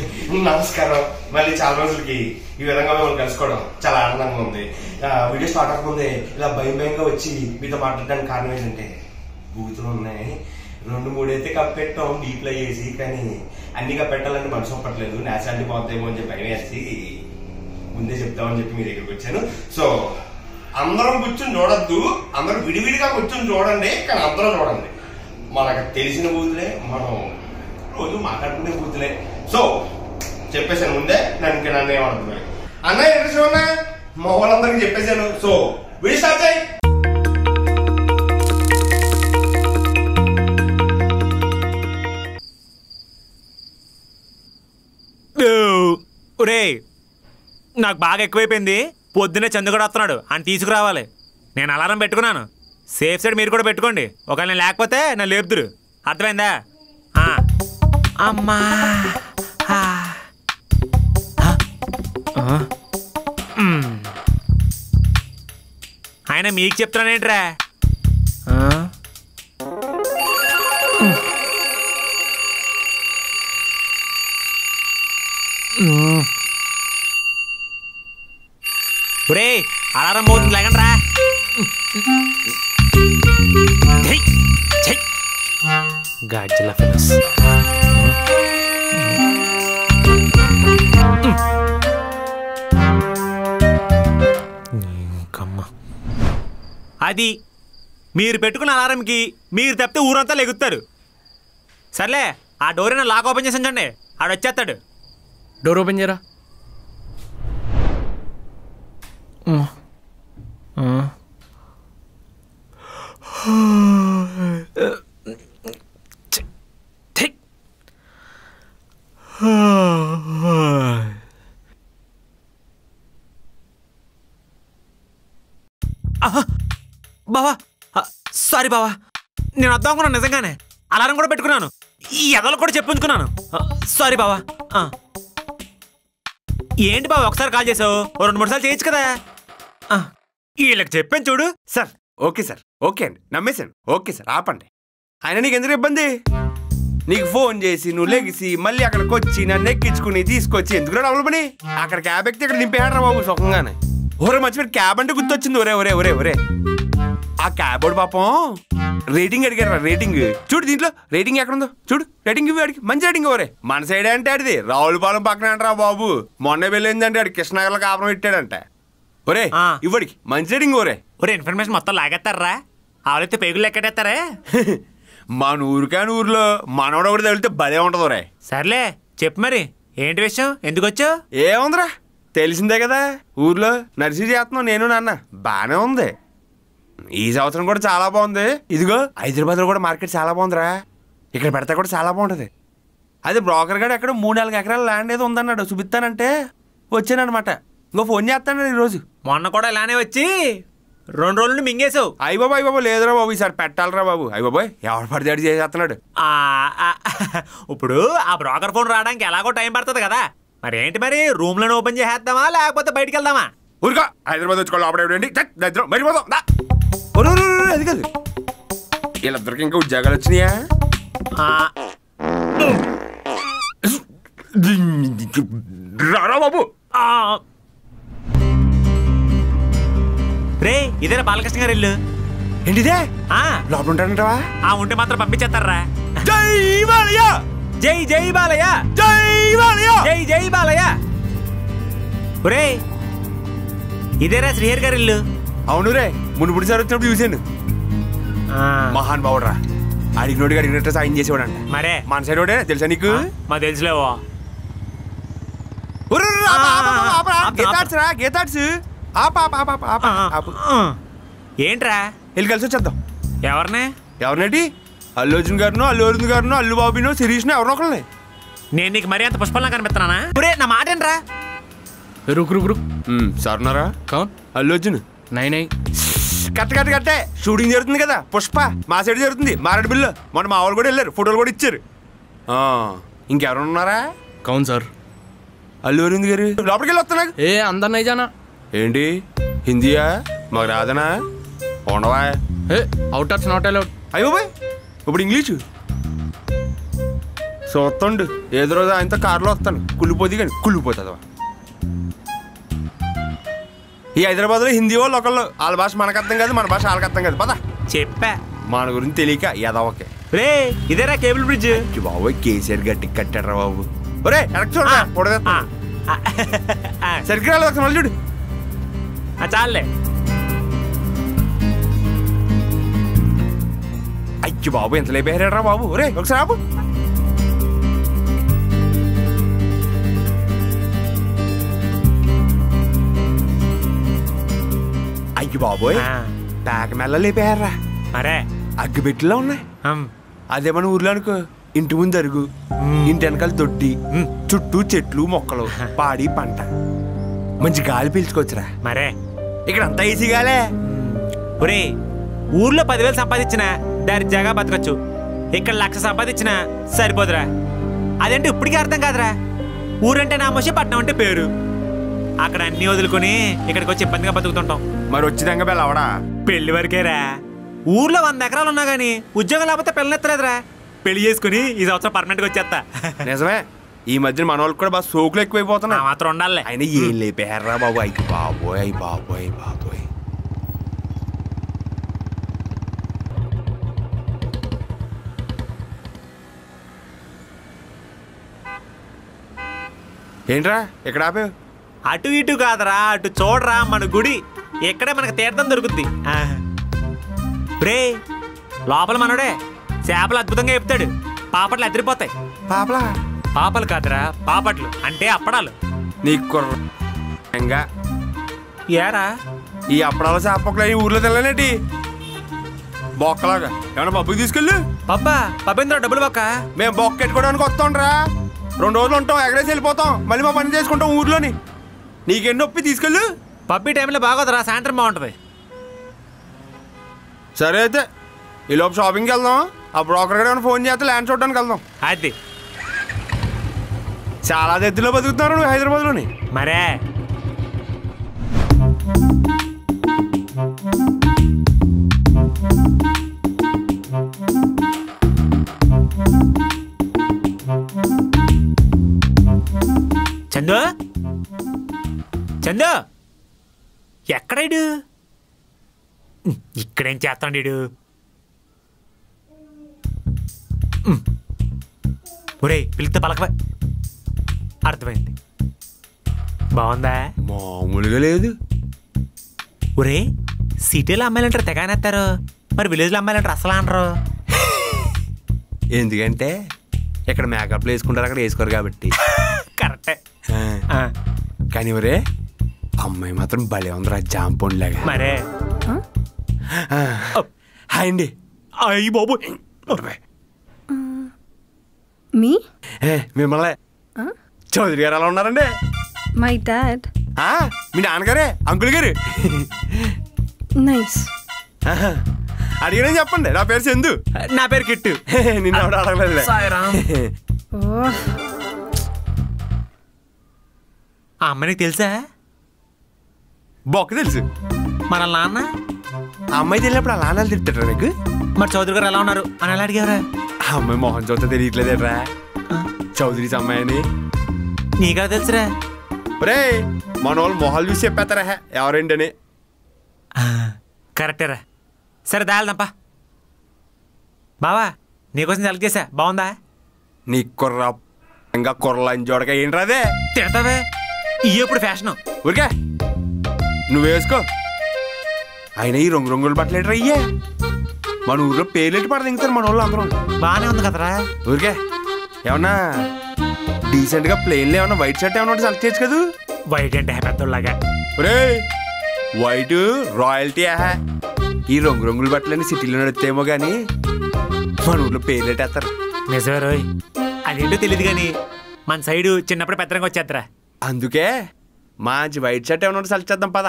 నమస్కారం. మళ్ళీ చాలా రోజులకి ఈ విధంగా మిమ్మల్ని కలుసుకోవడం చాలా ఆనందంగా ఉంది. వీడియో స్టార్ట్ అవ్వకముందే ఇలా భయంగా వచ్చి మీతో మాట్లాడడానికి కారణం ఏంటంటే బూతులు ఉన్నాయి. 2-3 అయితే కప్పెట్టాం డీప్లో వేసి, కానీ అన్ని కప్పెట్టాలని మనసు ఒప్పట్లేదు. నేచురాలిటీ పోతాయేమో అని చెప్పి భయం వేసి ముందే చెప్తామని చెప్పి మీ దగ్గరికి వచ్చాను. సో అందరం కూర్చొని చూడొద్దు, అందరూ విడివిడిగా కూర్చొని చూడండి, కానీ అందరూ చూడండి. మనకు తెలిసిన బూతులే, మనం రోజు మాట్లాడుకునే బూతులే. సో చెప్పేశాను ముందే, నన్ను ఏమడుతుంది అన్న ఇంట్రెస్ట్ ఉన్నా మా వాళ్ళందరికీ చెప్పేశాను. సో వీడియో స్టార్ట్ చేయి. ఒరే నాకు బాగా ఎక్కువైపోయింది. పొద్దున్నే చందు కూడా వస్తున్నాడు, అని తీసుకురావాలి. నేను అలారం పెట్టుకున్నాను. సేఫ్ సైడ్ మీరు కూడా పెట్టుకోండి. ఒకవేళ నేను లేకపోతే నన్ను లేపుదురు. అర్థమైందా? అమ్మా ఆయన మీకు చెప్తున్నానేంట్రా? ఒరే అలారం పోతుంది, లేకండి రా. Godzilla fellows. అది మీరు పెట్టుకున్న అలారంకి మీరు తప్పితే ఊరంతా లెగుతారు. సర్లే ఆ డోర్ అయినా లాక్ ఓపెన్ చేసి ఉంచండి, ఆడు వచ్చేస్తాడు. డోర్ ఓపెన్ చేయరా. బావా సారీ బావా, నేను వద్దాం అనుకున్నాను. నిజంగానే అలారం కూడా పెట్టుకున్నాను, ఈ ఎదలు కూడా చెప్పుకున్నాను. సారీ బావా. ఏంటి బావా ఒకసారి కాల్ చేసావు, 2-3 సార్లు చేయొచ్చు కదా. వీళ్ళకి చెప్పాను చూడు. సార్ ఓకే సార్, ఓకే అండి, నమ్మేశాను. ఓకే సార్ ఆపండి. ఆయన నీకు ఎందుకు ఇబ్బంది? నీకు ఫోన్ చేసి నువ్వు లెగిసి మళ్ళీ అక్కడికి వచ్చి నన్ను ఎక్కించుకుని తీసుకొచ్చి ఎందుకు డబ్బులు పని అక్కడ క్యాబ్ ఎక్కితే ఇక్కడ నింపేయడరా బాబు సుఖంగానే. ఒరే మర్చిపోయి క్యాబ్ అంటే గుర్తొచ్చింది. ఒరే ఒరే ఒరే ఒరే ఆ క్యాబ్ వాడు పాపం రేటింగ్ అడిగారు. రేటింగ్ చూడు, దీంట్లో రేటింగ్ ఎక్కడుందో చూడు. రేటింగ్ ఇవి అడిగి మంచి రేటింగ్. ఒరే మన సైడ్ అంటే ఆడిది రావులపాలెం పక్కన అంటారా బాబు. మొన్న వెళ్ళిందంటే ఆడు కృష్ణనగర్లో కాపురం పెట్టాడంట. ఒరే ఇవ్వడికి మంచి రేటింగ్. ఒరే ఒరే ఇన్ఫర్మేషన్ మొత్తం లాగేస్తారా? ఆవిడైతే పేగులు ఎక్కడేస్తారే. మన ఊరికాని ఊర్లో మనోడు ఒకటి తగిలితే భలే ఉంటది. ఒరే సర్లే చెప్పు మరి ఏంటి విషయం, ఎందుకు వచ్చావు? ఏముందిరా తెలిసిందే కదా, ఊర్లో నర్సరీ చేస్తున్నావు నేను నాన్న. బానే ఉంది, ఈ సంవత్సరం కూడా చాలా బాగుంది. ఇదిగో హైదరాబాద్ లో కూడా మార్కెట్ చాలా బాగుందిరా, ఇక్కడ పెడితే కూడా చాలా బాగుంటది. అదే బ్రోకర్ గారు ఎక్కడ 3-4 ఎకరాల ల్యాండ్ ఏదో ఉందన్నాడు, చూపిస్తానంటే వచ్చానమాట. ఇంకో ఫోన్ చేస్తాను ఈరోజు. మొన్న కూడా ఇలానే వచ్చి 2 రోజులు మింగేసావు. అయ్య బాబు లేదురా బాబు, ఈసారి పెట్టాలరా బాబు. అయ్య బాబోయ్ ఎవరు పడితే అడి చేసేస్తున్నాడు. ఇప్పుడు ఆ బ్రోకర్ ఫోన్ రావడానికి ఎలాగో టైం పడుతుంది కదా, మరి ఏంటి మరి రూమ్ లోనే ఓపెన్ చేసేద్దామా లేకపోతే బయటికి వెళ్దామా? ఊరుగా హైదరాబాద్ వచ్చుకోవాలి అప్పుడేంటి దరిద్రం మరిపోదాం. అది కాదు, వీళ్ళిద్దరికి ఇంకా ఉద్యోగాలు వచ్చినాయా? రారా బాబు. రే ఇదేనా బాలకృష్ణ గారు ఇల్లు? ఏంటిదే లోపల ఉంటానంటావా? ఉంటే మాత్రం పంపించేస్తారా? జై బాలయ్య, జై జై బాలయ్య, జై బాలయ్య, జై జై బాలయ్య. ఒరే ఇదేరా శ్రీహరి గారి ఇల్లు? అవును రే, మునుపుడు సార్ వచ్చినప్పుడు చూశాను. మహాన్ బావుడ్రా, అడిగినోడికి అడిగినట్టు సాయం చేసేవాడంట. మరే మన సైడ్ వాడే తెలుసా నీకు? మా తెలుసులేవో. ఏంట్రా వెళ్ళి కలిసి వచ్చేద్దాం. ఎవరినేటి? అల్లు అర్జున్ గారును, అల్లు అరుణ్ గారును, అల్లు బాబును, శిరీష్ను ఎవరినో ఒకళ్ళని. నేను నీకు మరీ అంత పుష్పంలా కనిపిస్తున్నానా? నా మాట ఏంట్రా? సార్నారా అల్లు అర్జున్ కట్టే షూటింగ్ జరుగుతుంది కదా పుష్ప, మా సైడ్ జరుగుతుంది మారేడు బిల్లు. మొన్న మా వాళ్ళు కూడా వెళ్ళారు, ఫోటోలు కూడా ఇచ్చారు. ఇంకెవరు ఉన్నారా? కౌన్ సార్ అల్లు అరవింద్ గారు. లోపలికి వెళ్ళి వస్తా. ఏ అందరు నైజానా ఏంటి హిందీయా? మాకు రాదనా? ఉండవా? Out of not allowed. అయ్యో బాయ్ ఇప్పుడు ఇంగ్లీషు. చూస్తుండు ఏదో రోజు ఆయనతో కారులో వస్తాను కుళ్ళిపోతుంది కానీ కుళ్ళిపోతుంది ఈ హైదరాబాద్లో హిందీ వాళ్ళు ఒకళ్ళు వాళ్ళ భాష మనకు అర్థం కాదు మన భాష వాళ్ళకి అర్థం కాదు పద చెప్పా మన గురించి తెలియక ఎదవకే రే ఇదేరా కేబుల్ బ్రిడ్జ్. బాబు కేసీఆర్ గట్టి కట్టాడు రా బాబు. ఒరే వెనక్కి చూడరా పొడవేస్తా సరిగ్గా రాలేదు ఒకసారి మళ్ళీ చూడు. చాలే. అయ్యి బాబు ఎంత లేపారా రా బాబు. ఒరే ఒకసారి బాబు అయ్యి బాబోయ్ ప్యాక మెల్ల లేపారా. మరే అగ్గిపెట్టిలో ఉన్నాయి. అదే మన ఊర్లో అనుకో ఇంటి ముందు అరుగు ఇంటి వెనకాల దొడ్డి చుట్టూ చెట్లు మొక్కలు పాడి పంట మంచి గాలి పీల్చుకోవచ్చురా. మరే ఇక్కడ అంతా ఈజీ గాలే. ఒరే ఊర్లో 10,000 సంపాదించినా దర్జాగా బతకచ్చు. ఇక్కడ 1,00,000 సంపాదించినా సరిపోదురా. అదేంటి ఇప్పటికీ అర్థం కాదురా. ఊరంటే నామోషి పట్నం అంటే పేరు. అక్కడ అన్ని వదులుకొని ఇక్కడికి వచ్చి ఇబ్బందిగా బతుకుతుంటాం. మరి వచ్చిదంగా బెల్ల అవడా పెళ్లి వరకేరా. ఊర్లో 100 ఎకరాలు ఉన్నా గానీ ఉద్యోగం లేకపోతే పిల్లనెత్తలేదురా. పెళ్లి చేసుకుని ఈ సంవత్సరం పర్మనెంట్గా వచ్చేస్తా. నిజమే ఈ మధ్యన మన వాళ్ళకి కూడా బాగా సోకులు ఎక్కువైపోతున్నా. మాత్రం ఉండాలి. ఆయన ఏం లేపారా బాబు. అయ్యి బాబోయ్ అయ్యి బాబోయ్ బాబోయ్. ఏంట్రా ఇక్కడ ఆపేవు. అటు ఇటు కాదరా అటు చూడరా మన గుడి. ఇక్కడే మనకు తీర్థం దొరుకుద్ది. రే లోపల మనోడే చేపలు అద్భుతంగా చెప్తాడు. పాపట్లు అదిరిపోతాయి. పాపలా పాపలు కాదురా పాపట్లు అంటే అప్పడాలు. నీకు కుర్రంగా ఏరా ఈ అప్పడాల చేపక్కలు ఈ ఊర్లో తెల్లనేటి బొక్కలాగా ఏమన్నా పబ్బుకి తీసుకెళ్ళు. పబ్బా పబ్బేంద్ర డబ్బులు బొక్క. మేము బొక్క పెట్టుకోవడానికి వస్తాంరా. 2 రోజులు ఉంటాం ఎగరేసి వెళ్ళిపోతాం. మళ్ళీ మా పని చేసుకుంటాం ఊర్లోని. నీకెన్ని నొప్పి తీసుకెళ్ళు. పబ్బి టైంలో బాగోదురా సాయంత్రం బాగుంటుంది. సరే అయితే ఈ లోపు షాపింగ్కి వెళ్దాం. ఆ బ్రోకర్ గారు ఫోన్ చేస్తే ల్యాండ్ చూడడానికి వెళ్దాం. అది చాలా దగ్గరలో బతుకుతున్నారు నువ్వు హైదరాబాద్లోని. మరే చందు చందు ఎక్కడాడు? ఇక్కడేం చేస్తాడు వీడు? ఒరే పిలిస్తే పలకవా. అర్థమైంది. బాగుందా? మామూలుగా లేదు. ఒరే సిటీలో అమ్మాయిలంటారు తెగానేస్తారు. మరి విలేజ్లో అమ్మాయిలంటారు అసలు అనరు. ఎందుకంటే ఇక్కడ మేకప్లు వేసుకుంటారు అక్కడ వేసుకోరు కాబట్టి. కరెక్టే. కానీ ఒరే అమ్మాయి మాత్రం భలే ఉందిరా జాంపండ్లాగా. మరే హాయ్ అండి. అయ్యి బాబు మీ మిమ్మల్ని చౌదరి గారు ఎలా ఉన్నారండి? My dad. మీ నాన్నగారే అంకుల్ గారు. నైస్. అడిగినా చెప్పండి. నా పేరు చందు. నా పేరు కిట్టు. నిన్న ఎవరు అడగలేదు. ఆ అమ్మాయికి తెలుసా? బొక్క తెలుసు. మన నాన్న ఆ అమ్మాయి తెలియనప్పుడు అలా నాన్నలు తిట్టారా నీకు? మరి చౌదరి గారు ఎలా ఉన్నారు అని ఎలా అడిగారా? ఆ అమ్మాయి మోహన్ చౌత తెలియట్లేదేట్రా చౌదరీస్ అమ్మాయి అని. నీకెలా తెలుసురా? రే మన వాళ్ళు మొహాలు చూసి చెప్పేస్తారా ఎవరేంటని. కరెక్టేరా. సరే దాల్దంపా. బావా నీకోసం సెలెక్ట్ చేసా. బాగుందా? నీ కుర్ర ఇంకా కుర్రలని చూడక ఏంట్రా అదే తిడతావే. ఇప్పుడు ఫ్యాషను ఊరికే నువ్వు వేసుకో. అయినా ఈ రంగుల బట్టలు ఏంట్రా అయ్యే. మన ఊర్లో పేర్లెట్టి పడ దిగుతారు మన వాళ్ళు అందరూ. బాగానే ఉంది కదరా. ఊరికే ఏమన్నా డీసెంట్ గా ప్లెయిన్లో ఏమన్నా వైట్ షర్ట్ ఏమన్నా సెలెక్ట్ చేయొచ్చు కదా. వైట్ అంటే పెద్దోళ్ళగా. ఒరే వైట్ రాయల్టీ ఆహా. ఈ రంగుల బట్టలన్నీ సిటీలో నడుస్తాయేమో కానీ మన ఊర్లో పేర్లెట్టేస్తారు. నిజమే రోయ్. అదేంటో తెలియదు కానీ మన సైడు చిన్నప్పుడు పెద్దరంగా వచ్చేద్దరా. అందుకే మంచి వైట్ షర్ట్ ఏమన్నా సెలెక్ట్ చేద్దాం పదా.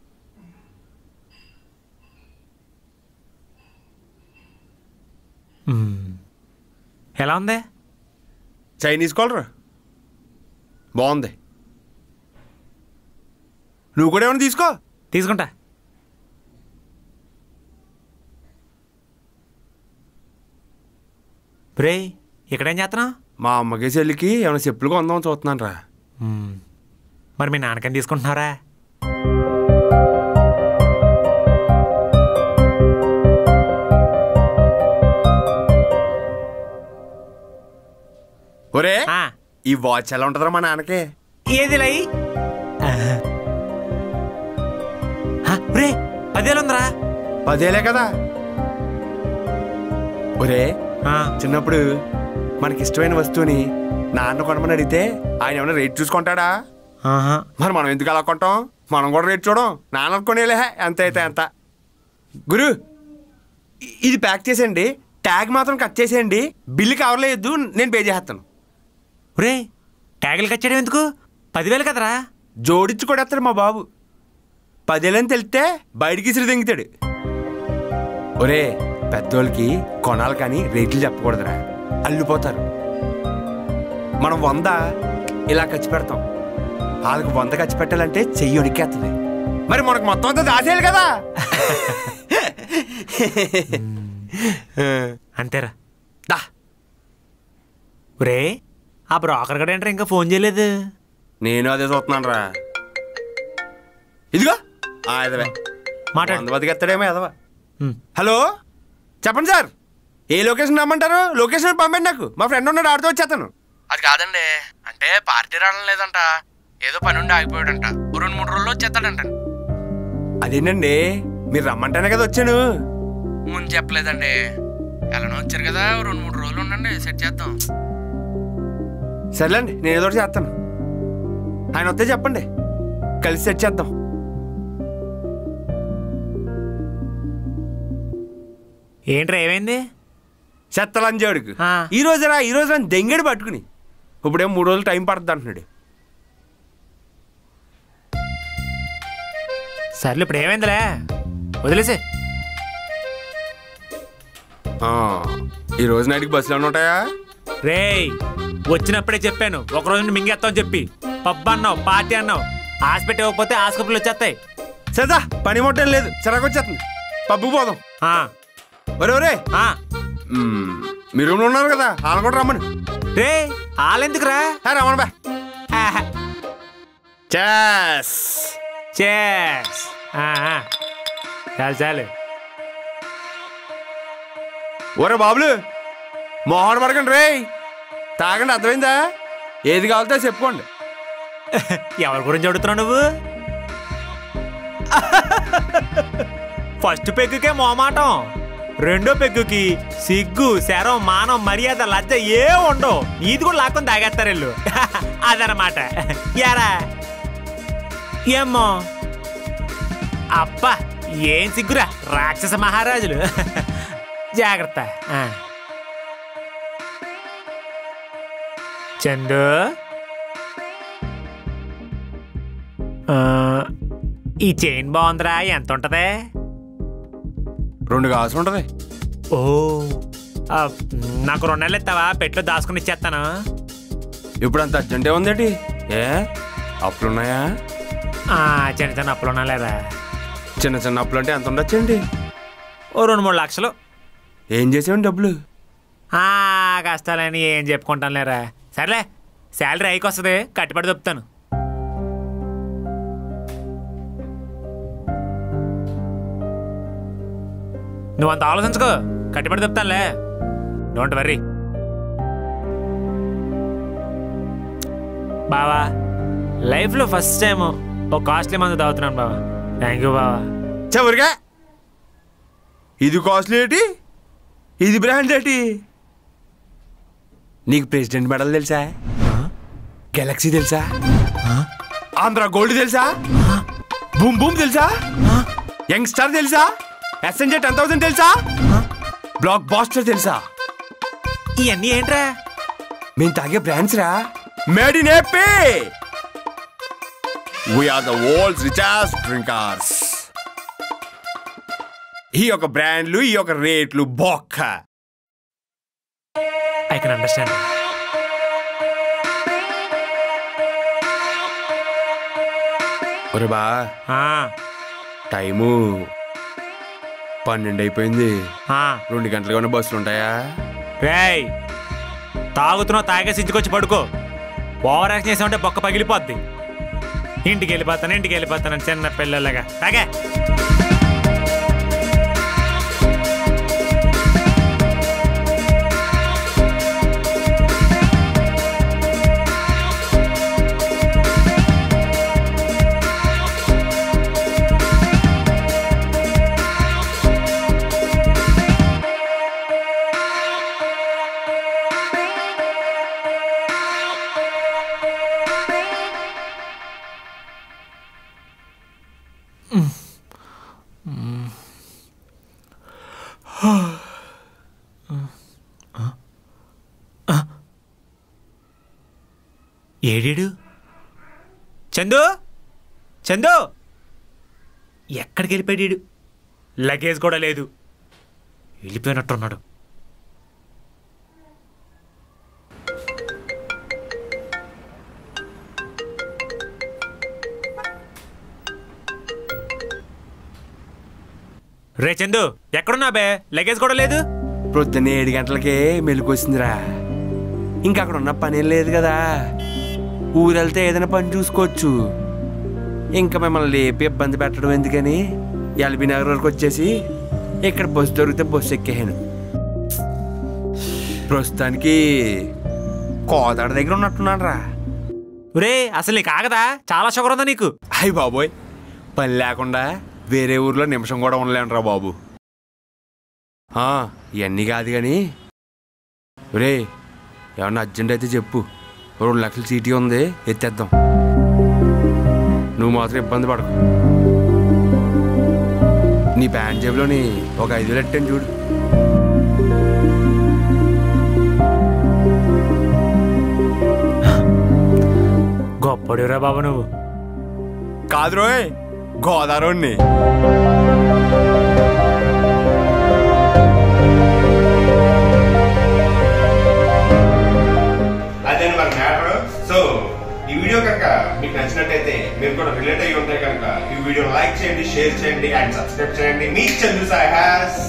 ఎలా ఉంది? చైనీస్ కాలర్ బాగుంది. నువ్వు కూడా ఏమైనా తీసుకో. తీసుకుంటా. రే ఇక్కడేం చేస్తున్నావు? మా అమ్మకి చెల్లికి ఏమైనా చెప్పులు కొందాం చూస్తున్నాను రా. మరి మీ నాన్నకని తీసుకుంటున్నారా? ఒరే ఈ వాచ్ ఎలా ఉంటుందిరా మా నాన్నకి? ఏది లై రే 10,000 ఉందిరా. 10,000 కదా. ఒరే చిన్నప్పుడు మనకిష్టమైన వస్తువుని నాన్న కొనమని అడిగితే ఆయన ఏమైనా రేట్ చూసుకుంటాడా? మరి మనం ఎందుకు అలా కొంటాం? మనం కూడా రేట్ చూడం. నాన్న కొనేలే ఎంత అయితే అంత. గురు ఇది ప్యాక్ చేసేయండి, ట్యాగ్ మాత్రం కట్ చేసేయండి, బిల్లు కవర్లేదు, నేను పే చేస్తాను. రే ట్యాగులు కట్ చేయడం ఎందుకు? 10,000 కదరా. జోడించి కొడేస్తాడు మా బాబు. 10,000 అని తెలిస్తే బయటికి ఇసిరి తెంగుతాడు. ఒరే పెద్దోళ్ళకి కొనాలి కానీ రేట్లు చెప్పకూడదురా, అల్లిపోతారు. మనం 100 ఇలా ఖర్చు పెడతాం, వాళ్ళకి 100 ఖర్చు పెట్టాలంటే చెయ్యి ఉడికేస్తుంది. మరి మనకు మొత్తం అంతా దాచేయాలి కదా. అంతేరా. దా రే ఆ బ్రోకర్ గడ ఏంట్రా ఇంకా ఫోన్ చేయలేదు? నేను అదే చూస్తున్నాను రా. ఇదిగో ఎదవే మాట్లాడు. బతికెత్తాడేమో ఎదవా. హలో చెప్పండి సార్, ఏ లొకేషన్ రమ్మంటారు? లొకేషన్ పంపండి, నాకు మా ఫ్రెండ్ ఉన్నాడు, ఆడితో వచ్చేస్తాను. అది కాదండి, అంటే పార్టీ రావడం లేదంట, ఏదో పని ఉండి ఆగిపోయాడంట. 2-3 రోజుల్లో వచ్చేస్తాడంట. అదేంటండి మీరు రమ్మంటేనే కదా వచ్చాను. ముందు చెప్పలేదండి. ఎలానో వచ్చారు కదా, 2-3 రోజులు ఉండండి, సెట్ చేద్దాం. సర్లేండి నేను ఏదో చేస్తాను. ఆయన వస్తే చెప్పండి, కలిసి సెట్ చేద్దాం. ఏంట్రా ఏమైంది? చెత్తలంజాడుకు ఈ రోజురా దెంగడి పట్టుకుని ఇప్పుడేం 3 రోజులు టైం పడుతుంది అంటున్నాడు. సర్లే ఇప్పుడు ఏమైందిలే, వదిలేసే. ఈ రోజు నైట్కి బస్సులు ఏమైనా ఉంటాయా? రేయ్ వచ్చినప్పుడే చెప్పాను, ఒక రోజు మింగేస్తావు చెప్పి. పబ్బు అన్నావు, పార్టీ అన్నావు, హాస్పిటల్ ఇవ్వకపోతే హాస్పిటల్ వచ్చేస్తాయి. సదా పని మొట్టం లేదు, చిరాకు వచ్చేస్తుంది. పబ్బు పోదాం. ఒరే ఒరే మీరు రూమ్లో ఉన్నారు కదా, వాళ్ళని కూడా రమ్మని. రే వాళ్ళెందుకురా? రమ్మను బా. చేస్ చేస్ చాలు చాలు. ఒరే బాబులు మోహన్ పడకండి రే, తాగండి, అర్థమైందా? ఏది కావాలితే చెప్పుకోండి. ఎవరి గురించి అడుగుతున్నావు నువ్వు? ఫస్ట్ పెగ్గుకే మోమాటం, రెండో పెగ్గుకి సిగ్గు, శరం, మానం, మర్యాద, లజ్జ ఏ ఉండవు. నీది కూడా లాక్కొని తాగేస్తారు వీళ్ళు. అదనమాట. యారా ఏమ్మో అబ్బా ఏం సిగ్గురా, రాక్షస మహారాజులు. జాగ్రత్త. చందు ఈ చైన్ బాగుందిరా, ఎంత ఉంటది? 2 కావాల్సి ఉంటది. ఓ నాకు 2 నెలలు ఇస్తావా? పెట్లో దాచుకుని ఇచ్చేస్తాను. ఇప్పుడు అంత అర్జెంట్ ఏముందేటి? ఏ అప్పులున్నాయా? చిన్న చిన్న అప్పులు ఉన్నాలేరా. చిన్న చిన్న అప్పులు అంటే ఎంత ఉండొచ్చండి? ఓ 2-3 లక్షలు. ఏం చేసావండి డబ్బులు? కష్టాలని ఏం చెప్పుకుంటాను లేరా. సర్లే శాలరీ అయికి వస్తుంది, కట్టుబడి చెప్తాను. నువ్వంత ఆలోచించుకో, కట్టుబడి చెప్తానులే, డోంట్ వర్రీ. బావా లైఫ్లో ఫస్ట్ టైం ఒక కాస్ట్లీ మందు తాగుతున్నాను బావా. థ్యాంక్ యూ బావా. చవరిగా ఇది కాస్ట్లీ ఏంటి, ఇది బ్రాండ్ ఏంటి? నీకు ప్రెసిడెంట్ మెడల్ తెలుసా? గెలాక్సీ తెలుసా? ఆంధ్ర గోల్డ్ తెలుసా? బూమ్ బూమ్ తెలుసా? యంగ్ స్టార్ తెలుసా? SNJ 10,000 తెలుసా? బ్లాక్ బాస్టర్ తెలుసా? ఇవన్నీ ఏంట్రా? మేము తాగే బ్రాండ్స్ రా, made in AP. We are the world's richest drinkers. ఈ యొక్క బ్రాండ్లు, ఈ యొక్క రేట్లు బొక్క. I can understand. ఒరే బా టైము 12 అయిపోయింది. 2 గంటలుగా బస్సులు ఉంటాయా? రేయ్ తాగుతున్నావు, తాగేసి ఇంటికొచ్చి పడుకో. ఓవర్ యాక్షన్ చేసామంటే బొక్క పగిలిపోద్ది. ఇంటికి వెళ్ళిపోతాను చిన్న పిల్లలుగా. తాగే. ఏడేడు చందు ఎక్కడికి వెళ్ళిపోయాడు? లగేజ్ కూడా లేదు, వెళ్ళిపోయినట్టున్నాడు. రే చందు, ఎక్కడున్నా బే? లగేజ్ కూడా లేదు. పొద్దున్న 7 గంటలకే మెలుకొచ్చిందిరా. ఇంకా అక్కడ ఉన్న పనేం లేదు కదా, ఊరెళ్తే ఏదైనా పని చూసుకోవచ్చు. ఇంకా మిమ్మల్ని లేపి ఇబ్బంది పెట్టడం ఎందుకని ఎల్బీ నగర్ వరకు వచ్చేసి ఇక్కడ బస్సు దొరికితే బస్సు ఎక్కేసాను. ప్రస్తుతానికి కోదాడ దగ్గర ఉన్నట్టున్నాను రా. రే అసలు నీకు ఆగదా? చాలా షుగర్ ఉందా నీకు? అయ్యి బాబోయ్, పని లేకుండా వేరే ఊర్లో నిమిషం కూడా ఉండలేను రా బాబు. ఇవన్నీ కాదు కానీ రే, ఏమన్నా అర్జెంట్ అయితే చెప్పు. 2 లక్షల సీటీ ఉంది, ఎత్తేద్దాం. నువ్వు మాత్రం ఇబ్బంది పడకు. నీ ప్యాంట్ జేబులోని ఒక 5,000 ఎట్టాను చూడు. గొప్పడిరా బాబు నువ్వు. కాదు రోయ్, గోదావరి. అదే మన మ్యాటర్. సో ఈ వీడియో కనుక మీకు నచ్చినట్టయితే, మీరు కూడా రిలేట్ అయ్యి ఉంటే కనుక ఈ వీడియో లైక్ చేయండి, షేర్ చేయండి అండ్ సబ్స్క్రైబ్ చేయండి. మీ చందు సాయి హాస్